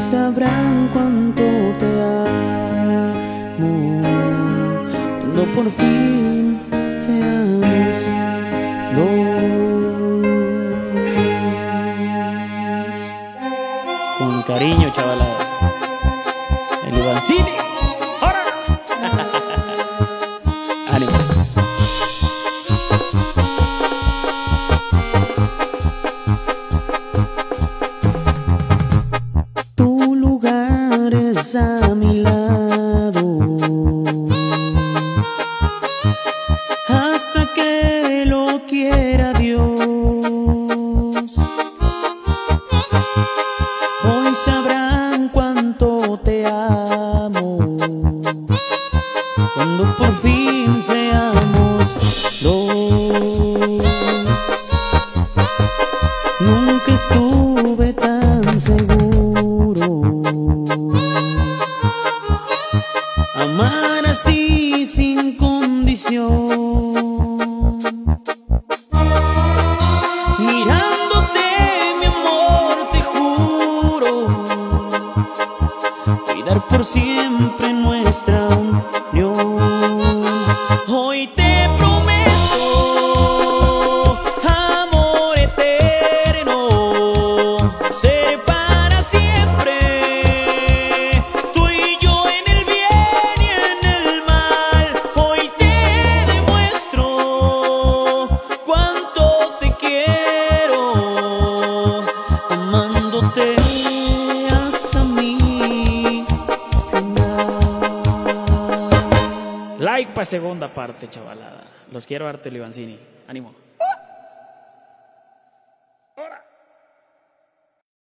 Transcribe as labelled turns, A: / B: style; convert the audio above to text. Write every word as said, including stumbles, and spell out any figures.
A: sabrán cuánto te amo cuando por fin seamos dos. Con cariño, chavalada. El Ivancini. ¡Ahora! ¡Ánimo! Tu lugar es a mi lado hasta que lo quiera Dios. Hoy sabrán cuánto te amo cuando por fin seamos dos. Nunca estuve tan seguro amar así sin condición. Mirándote, mi amor, te juro cuidar por siempre nuestra unión. Hoy te prometo amor eterno, ser para siempre, tú y yo en el bien y en el mal. Hoy te demuestro cuánto te quiero, amándote hasta mi final. Like para segunda parte, chavalada. Los quiero, Arte Ivancini. Ánimo.